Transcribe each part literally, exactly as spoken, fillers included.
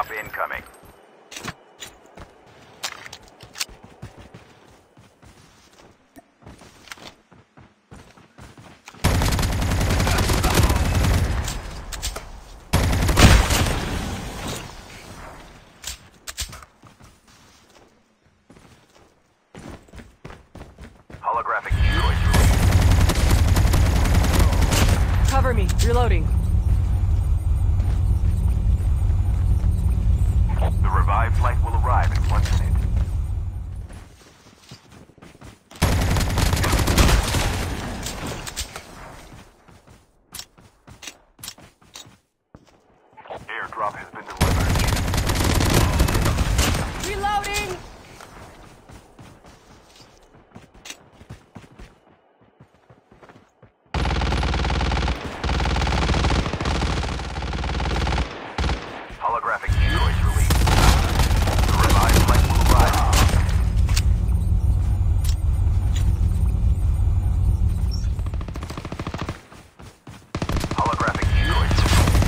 Airdrop incoming. Holographic droid released. Cover me. Reloading. The revived flight will arrive in one minute. Airdrop has been delivered. Reloading! Holographic droid released. The revived flight will arrive. Holographic droid released.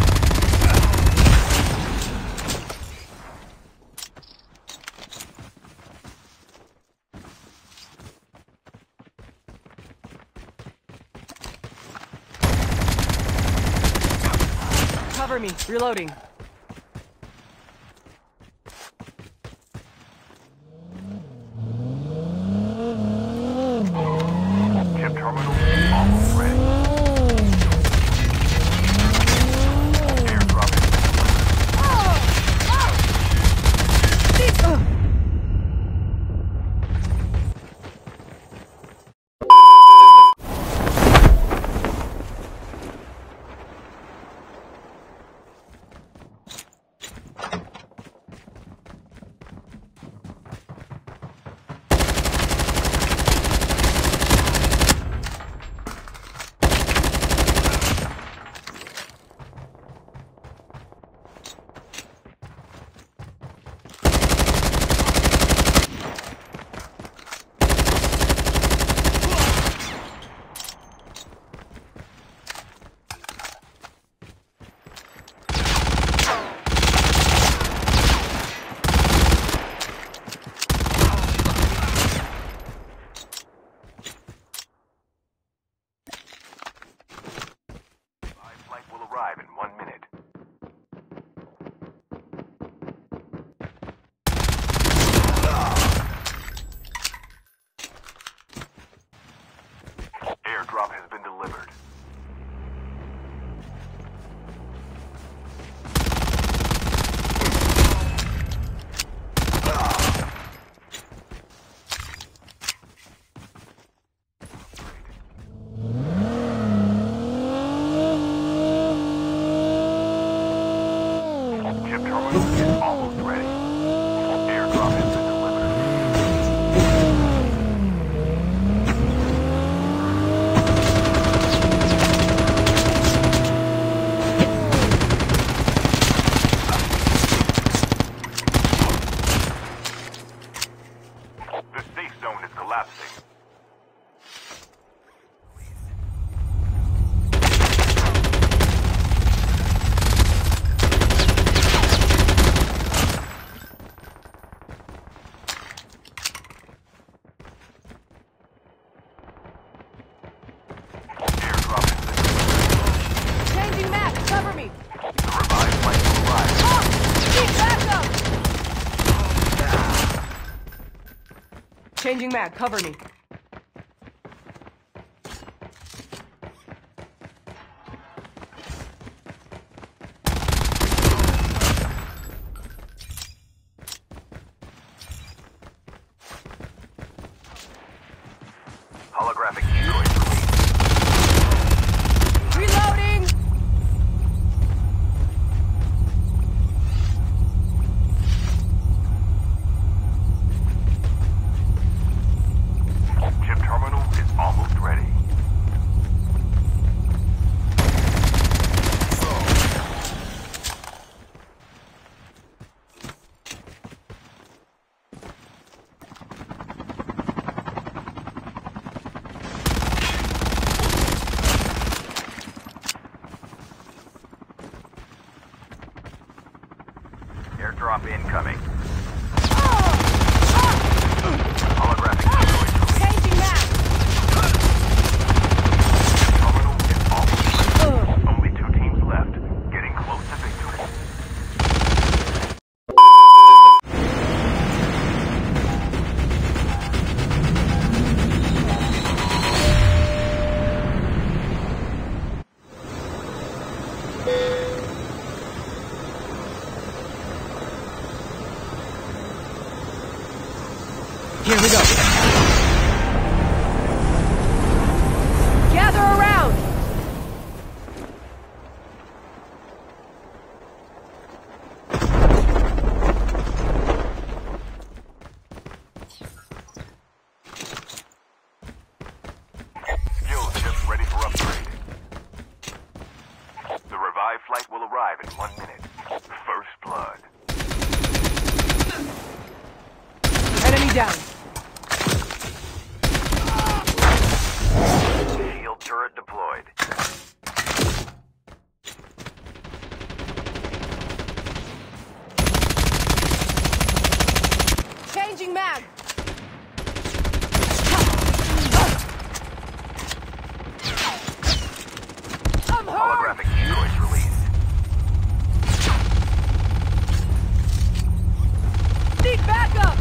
Cover me. Reloading. Chip terminal is almost ready. Airdrop has been delivered. Flight will arrive in one minute. Airdrop has been delivered. Chip terminal is almost ready. Airdrop has been delivered. The safe zone is collapsing. Airdrop has been delivered. Changing map. Cover me. The revived flight will arrive. Oh! Keep back up! Changing mag. Cover me. Holographic droid released. Reloading! Chip terminal is almost ready. drop incoming. Holographic decoys released. Changing map. Terminal is almost ready. Only two teams left. Getting close to victory. Here we go. Gather around. Skills just ready for upgrade. The revived flight will arrive in one minute. First blood. Enemy down. Shield turret deployed. Changing mag. I'm hurt. Holographic decoys released. Need backup.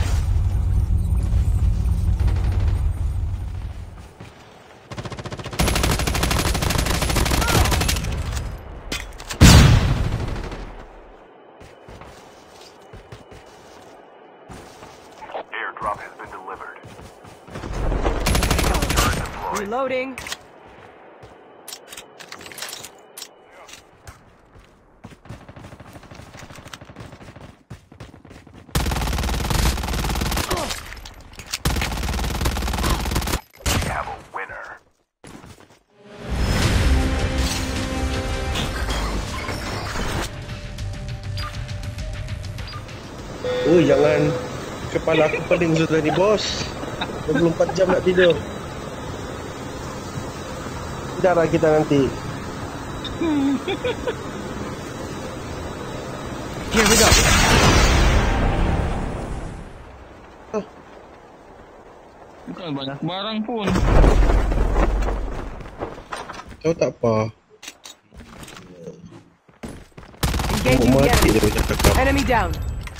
Airdrop has been delivered. Shield turret deployed. Reloading. We have a winner. Uy, jangan kepala aku pening sudah ni, bos. dua puluh empat jam nak tidur. Darah kita nanti. Here we go. Bukan banyak barang pun. Tahu tak apa? Engaging Mau the mati enemy. dia macam cakap. Enemy down.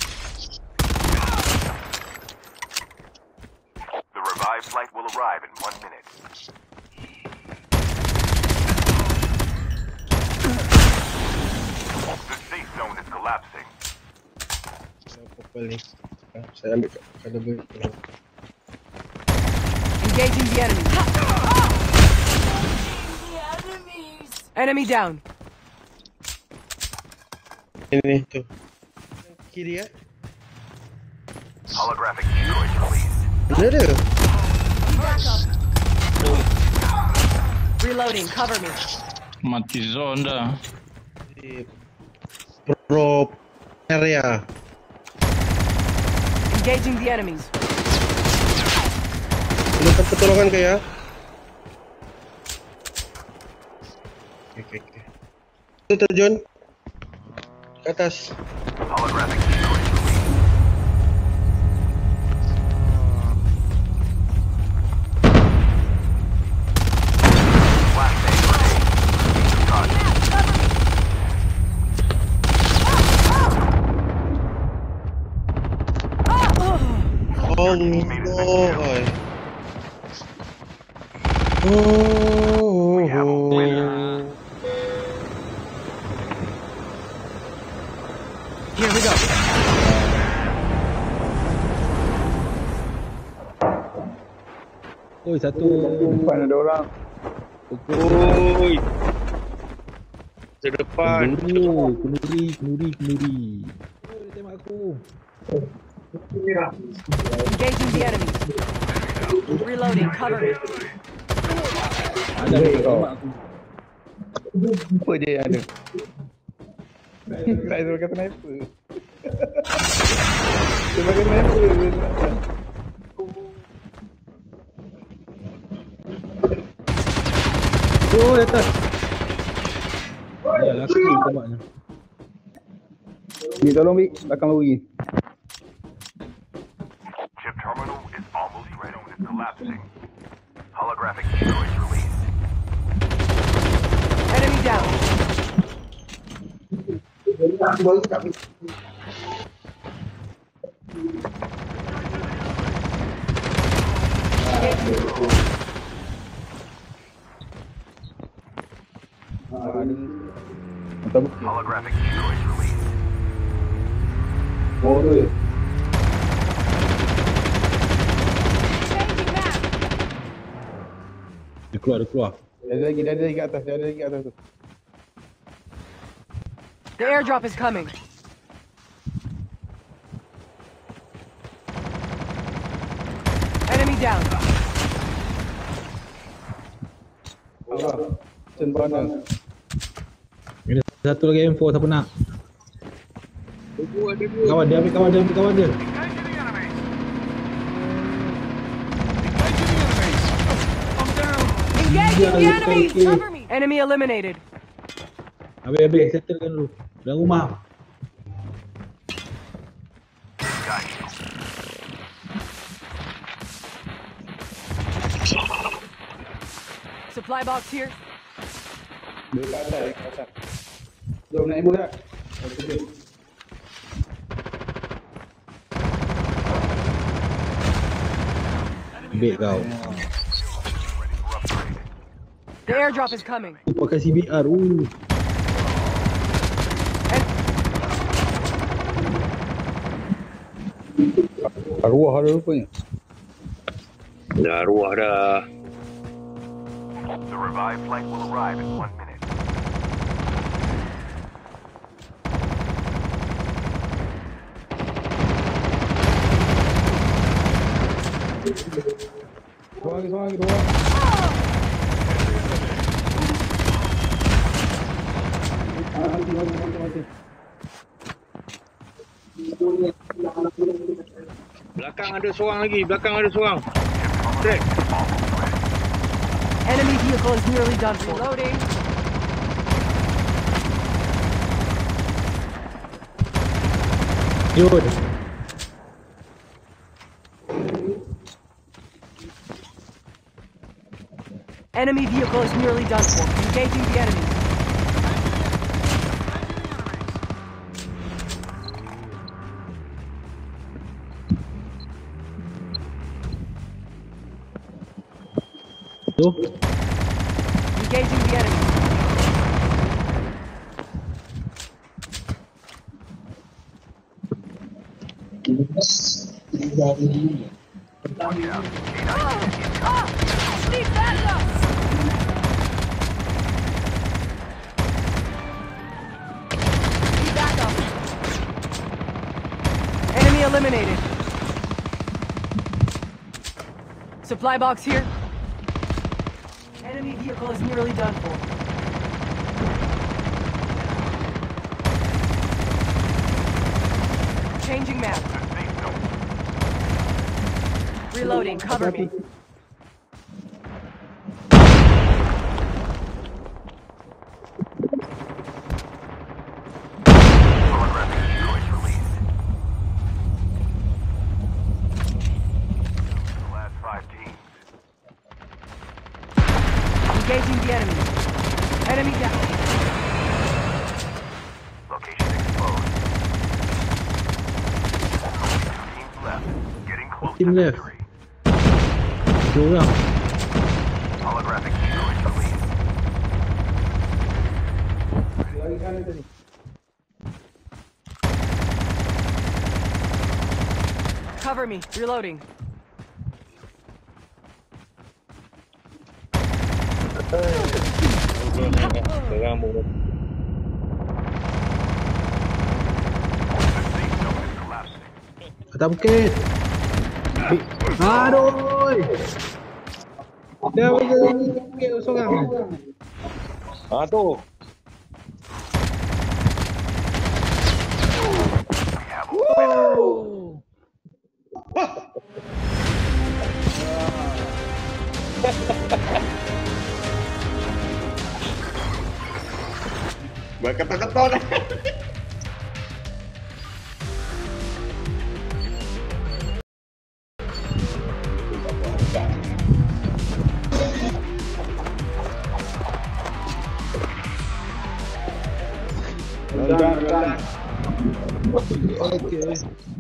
The revived flight will arrive in one minute. The safe zone is collapsing. Apa paling? Ah, saya ambil kat kada boleh. Engaging the enemy. Enemy down. Ini tu. Kiri ya? Holographic decoys released. Mana dia? Reloading. Cover me. Mati zone dah. Di Pro area. Engaging the enemies. Minta pertolongan ke ya? Okey, okey. Itu terjun. Ke atas. Holographic decoys released. Flashbang grenade. Got it. Oh boy. Oh. We have a winner. Here we go. Oi, satu. Depan ada orang. Oi. Ke depan. Kenduri, kenduri, kenduri, kenduri. Oi, dia tembak aku. Engaging the enemy. Reloading. Cover me. Ada dia tembak aku. Apa dia yang ada? Tak suruh kata sniper. Dia pakai sniper. Oh, di atas. Ya, laki tembaknya. Bi, tolong Bi. Belakang lagi. Chip terminal is almost ready. It's collapsing. Holographic decoys released. Enemy down. Mantap. Holographic decoys released. Oh, tu. Changing map. Dia keluar, dia keluar. Dia ada lagi, dia ada lagi kat atas, dia ada lagi kat atas tu. The airdrop is coming. Enemy down. Allah. Cen mana? Ini satu lagi M four, siapa nak? Kawan dia, ambil kawan dia, ambil kawan dia. Engaging the enemies. Cover me. Enemy eliminated. Habis, habis, settlekan dulu. Dalam rumah. Supply box here. Dia kat atas, dia kat atas. Jom naik bola. Okey. Ambil kau. The airdrop is coming. Pakai C B R. Uh. Arwah ada rupanya. Dah arwah dah. The revived flight will arrive in one minute. Seorang lagi, seorang lagi, dua orang. Ah, mati, mati, mati, mati. Belakang ada seorang lagi, belakang ada seorang. Track. Enemy vehicle is nearly done for. Loading. Yun. Enemy vehicle is nearly done for. Engaging the enemy. Tu. Engaging the enemy. Need backup! Need backup. Enemy eliminated. Supply box here. Enemy vehicle is nearly done for. Changing map. Reloading. Cover me. Holographic decoys released. The last five teams. Engaging the enemy. Enemy down. Location exposed. Teams left. Getting close Team to left. victory. Dua orang. Holographic decoys released. Lagi kanan tadi. Cover me. Reloading. Seorang mau. The safe zone is collapsing. Atas bukit. Aduh. Dia pergi bukit seorang. Ah tu. Oh. Berkata-kata dah. Run, run, run. Okay.